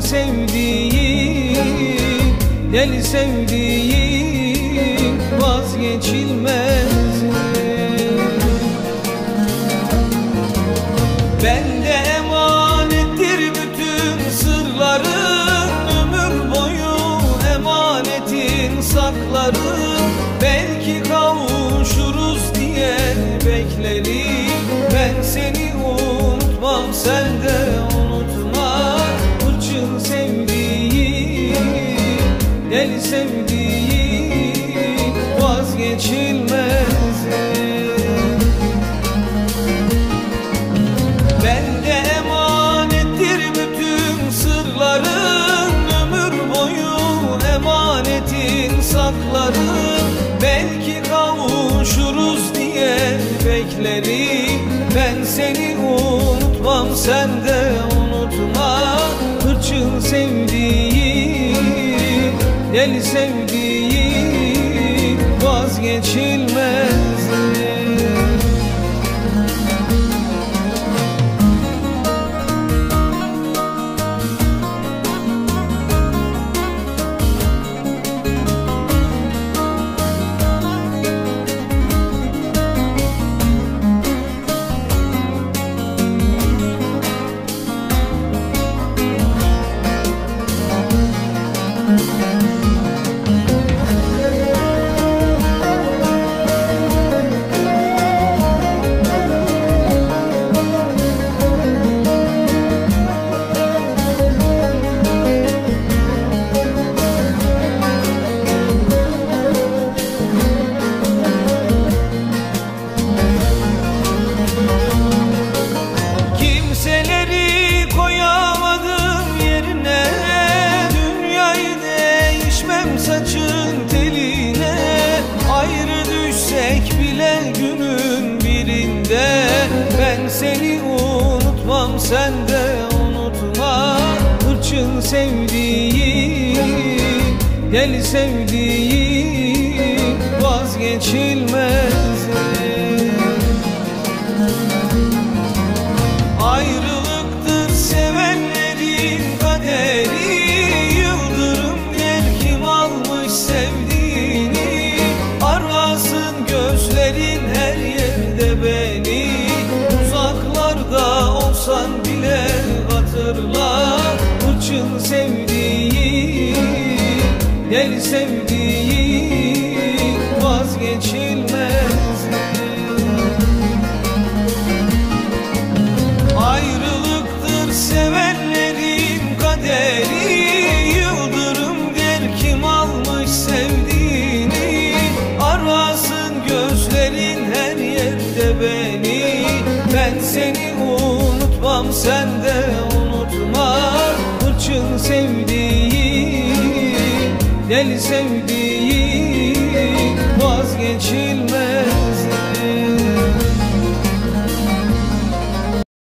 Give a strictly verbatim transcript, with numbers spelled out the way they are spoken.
sevdiğim, deli sevdiğim vazgeçilmez. Bende emanettir bütün sırların, ömür boyu emanetin saklarım. Belki kavuşuruz diye beklerim. Ben seni unutmam, sen de unutma. Hırçın sevdiğim, deli sevdiğim vazgeçilmez. Bende emanettir bütün sırların, ömür boyu emanetin saklarım. Belki kavuşuruz diye beklerim. Ben seni unutmam, sen de unutma. Hırçın sevdiğim, deli sevdiğim vazgeçilmez. Kimseleri koyamadım yerine, dünyayı değişmem saçın teline. Ayrı düşsek bile günün birinde, ben seni unutmam, sen de unutma. Hırçın sevdiğim, deli sevdiğim vazgeçilmez. Ayrılıktır sevenlerin kaderi, yıldırım der kim almış sevdiğini. Arasın gözlerin her yerde beni, uzaklarda olsan bile hatırla. Hırçın sevdiğim, deli sevdiğim vazgeçilmez. Ayrılıktır sevenlerin kaderi, yıldırım der kim almış sevdiğini. Arasın gözlerin her yerde beni. Ben seni unutmam, sen de unutma. Hırçın sevdiğim, deli sevdiğim vazgeçilmez.